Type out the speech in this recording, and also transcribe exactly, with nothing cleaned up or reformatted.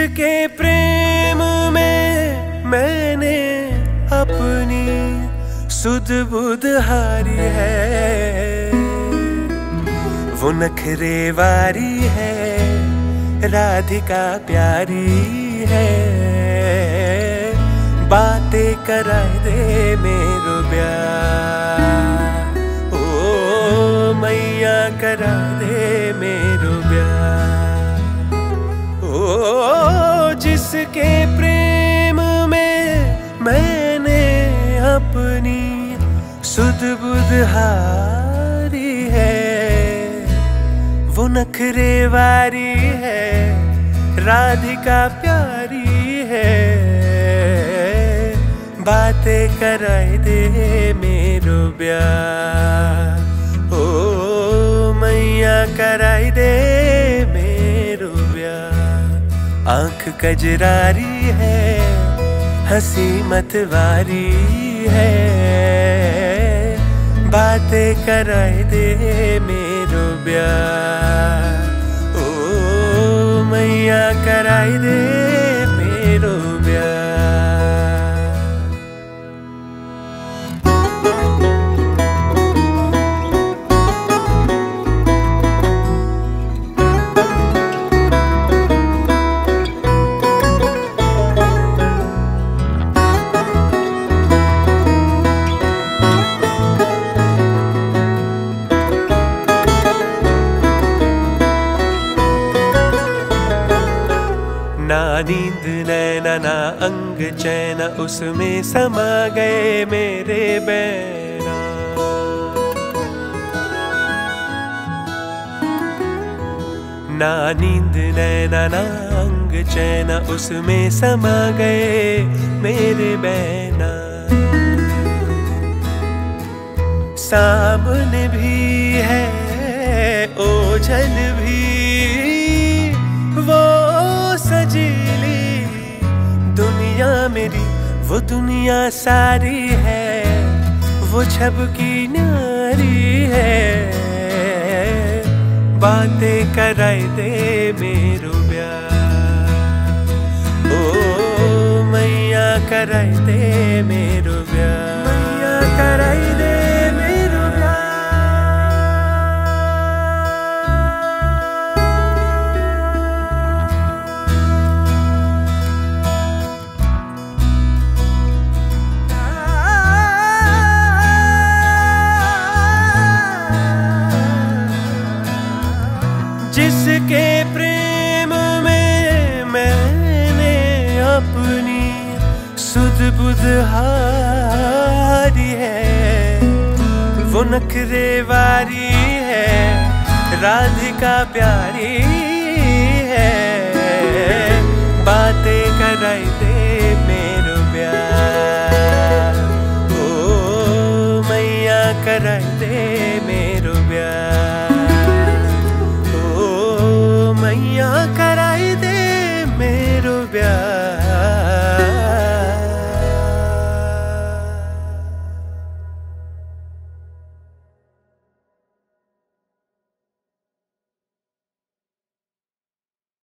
जिसके प्रेम में मैंने अपनी सुध बुध हारी है, वो नखरेवारी है, राधिका प्यारी है। बातें कराए दे मेरो ब्याह, ओ मैया करा दे मेरो ब्याह। ओ जिसके प्रेम में मैंने अपनी सुध बुध हारी है, वो नखरेवारी है, राधिका प्यारी है। बातें कराए दे मेरो ब्याह, ओ मैया कराए दे मेरो ब्याह। आंख कजरारी है, हंसी मतवारी है, बातें कराए दे मेरो ब्याह, ओ मैया कराए दे मेरो ब्याह। ना नींद नैना ना अंग चैन उसमें समा गए मेरे बैना। ना नींद नैना ना अंग चैन उसमें समा गए मेरे बैना। सामने भी है ओझल भी, वो सजीली दुनिया मेरी, वो दुनिया सारी है, वो छब की नारी है। बातें कराए दे मेरो ब्याह, ओ मैया कराए दे मेरो ब्याह, मैया कराए दे मेरो ब्याह। जिसके प्रेम में मैंने अपनी सुध बुध हारी है, वो नखरेवारी है, राधिका प्यारी है। बातें कराए दे मेरो ब्याह, ओ मैया कराए दे मेरो ब्याह, मैया